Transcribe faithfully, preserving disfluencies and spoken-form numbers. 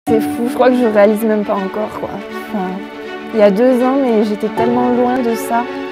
C'est fou, je crois que je réalise même pas encore quoi. Enfin, il y a deux ans, mais j'étais tellement loin de ça.